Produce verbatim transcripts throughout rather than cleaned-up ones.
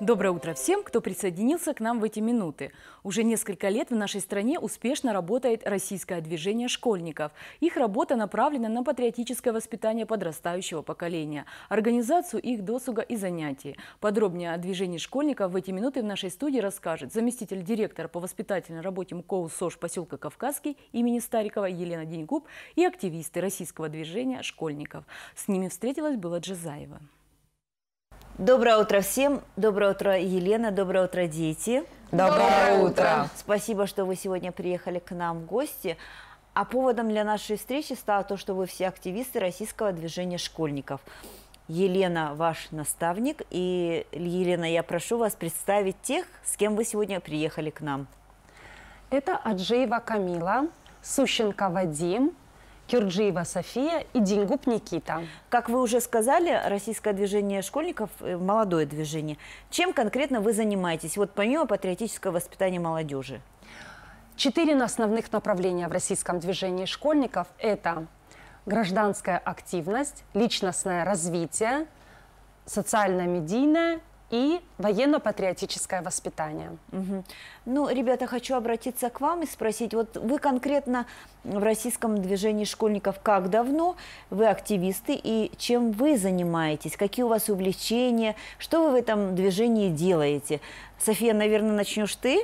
Доброе утро всем, кто присоединился к нам в эти минуты. Уже несколько лет в нашей стране успешно работает российское движение школьников. Их работа направлена на патриотическое воспитание подрастающего поколения, организацию их досуга и занятий. Подробнее о движении школьников в эти минуты в нашей студии расскажет заместитель директора по воспитательной работе МКОУ СОЖ поселка Кавказский имени Старикова Елена Деньгуб и активисты российского движения школьников. С ними встретилась Была Джазаева. Доброе утро всем. Доброе утро, Елена. Доброе утро, дети. Доброе утро. Спасибо, что вы сегодня приехали к нам в гости. А поводом для нашей встречи стало то, что вы все активисты российского движения школьников. Елена ваш наставник. И, Елена, я прошу вас представить тех, с кем вы сегодня приехали к нам. Это Аджеева Камила, Сущенко Вадим, Кюрджиева София и Деньгуб Никита. Как вы уже сказали, российское движение школьников – молодое движение. Чем конкретно вы занимаетесь, вот помимо патриотического воспитания молодежи? Четыре основных направления в российском движении школьников – это гражданская активность, личностное развитие, социально-медийное и военно-патриотическое воспитание. Угу. Ну, ребята, хочу обратиться к вам и спросить, вот вы конкретно в российском движении школьников как давно, вы активисты, и чем вы занимаетесь, какие у вас увлечения, что вы в этом движении делаете? София, наверное, начнешь ты?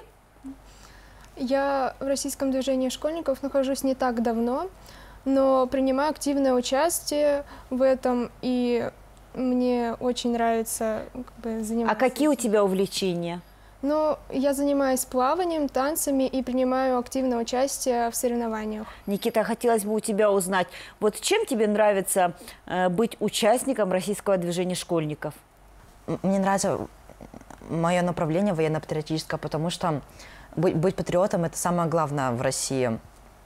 Я в российском движении школьников нахожусь не так давно, но принимаю активное участие в этом, и мне очень нравится как бы, заниматься. А какие у тебя увлечения? Ну, я занимаюсь плаванием, танцами и принимаю активное участие в соревнованиях. Никита, хотелось бы у тебя узнать, вот чем тебе нравится э, быть участником российского движения школьников? Мне нравится мое направление военно-патриотическое, потому что быть, быть патриотом – это самое главное в России.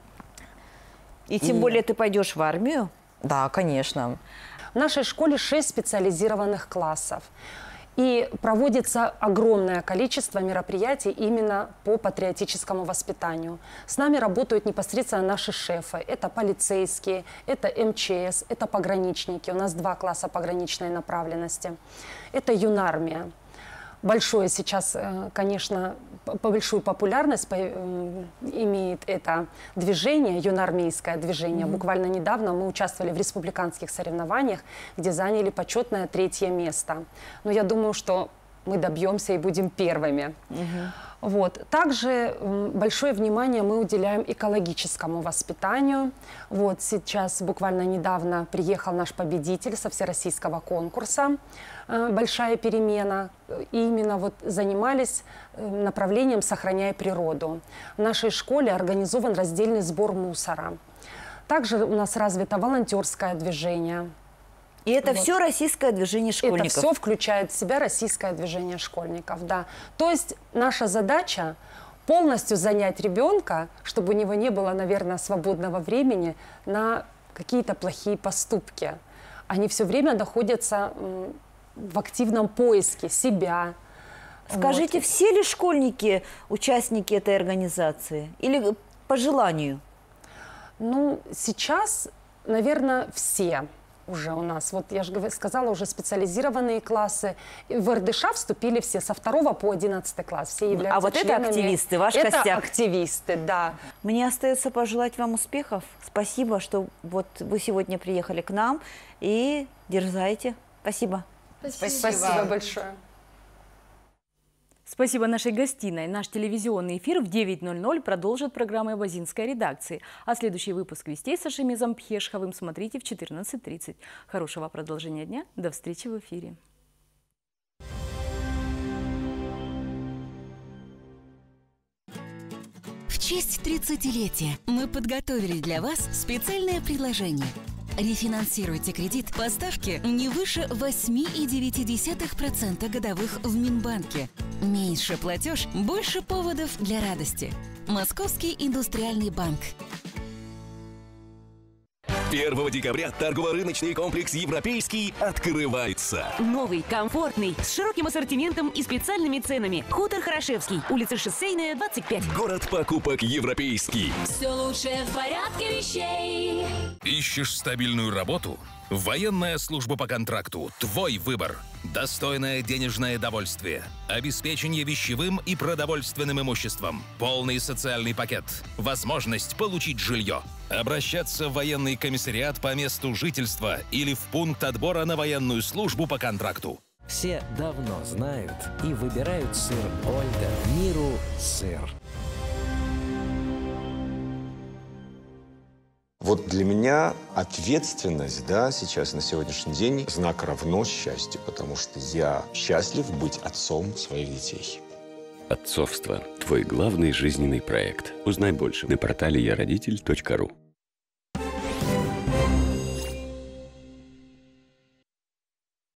И тем и... более ты пойдешь в армию? Да, конечно. В нашей школе шесть специализированных классов. И проводится огромное количество мероприятий именно по патриотическому воспитанию. С нами работают непосредственно наши шефы. Это полицейские, это эм че эс, это пограничники. У нас два класса пограничной направленности. Это юнармия. Большое сейчас, конечно, большую популярность имеет это движение, юнармейское движение. Mm-hmm. Буквально недавно мы участвовали в республиканских соревнованиях, где заняли почетное третье место. Но я думаю, что мы добьемся и будем первыми. Mm-hmm. Вот. Также большое внимание мы уделяем экологическому воспитанию. Вот сейчас буквально недавно приехал наш победитель со всероссийского конкурса «Большая перемена». И именно вот занимались направлением «Сохраняй природу». В нашей школе организован раздельный сбор мусора. Также у нас развито волонтерское движение. И это вот. все российское движение школьников? Это все включает в себя российское движение школьников, да. То есть наша задача полностью занять ребенка, чтобы у него не было, наверное, свободного времени на какие-то плохие поступки. Они все время находятся в активном поиске себя. Скажите, вот. Все ли школьники участники этой организации? Или по желанию? Ну, сейчас, наверное, все. Уже у нас, вот я же сказала, уже специализированные классы. В эр дэ ша вступили все со второго по одиннадцатый класс. Все являются а вот членами. Это активисты, ваш это костяк. активисты, да. Мне остается пожелать вам успехов. Спасибо, что вот вы сегодня приехали к нам и дерзайте. Спасибо. Спасибо, Спасибо большое. Спасибо нашей гостиной. Наш телевизионный эфир в девять ноль ноль продолжит программа «Базинской редакции». А следующий выпуск «Вестей» с Шамизом Пхешховым смотрите в четырнадцать тридцать. Хорошего продолжения дня. До встречи в эфире. В честь тридцатилетия мы подготовили для вас специальное предложение. Рефинансируйте кредит по ставке не выше восемь и девять десятых процента годовых в Минбанке. Меньше платеж, больше поводов для радости. Московский индустриальный банк. первого декабря торгово-рыночный комплекс «Европейский» открывается. Новый, комфортный, с широким ассортиментом и специальными ценами. Хутор Хорошевский, улица Шоссейная, двадцать пять. Город покупок «Европейский». Все лучшее в порядке вещей. Ищешь стабильную работу? Военная служба по контракту. Твой выбор. Достойное денежное довольствие. Обеспечение вещевым и продовольственным имуществом. Полный социальный пакет. Возможность получить жилье. Обращаться в военный комиссариат по месту жительства или в пункт отбора на военную службу по контракту. Все давно знают и выбирают сыр Ольда. Миру сыр. Вот для меня ответственность, да, сейчас на сегодняшний день знак равно счастью, потому что я счастлив быть отцом своих детей. Отцовство – твой главный жизненный проект. Узнай больше на портале я родитель точка ру.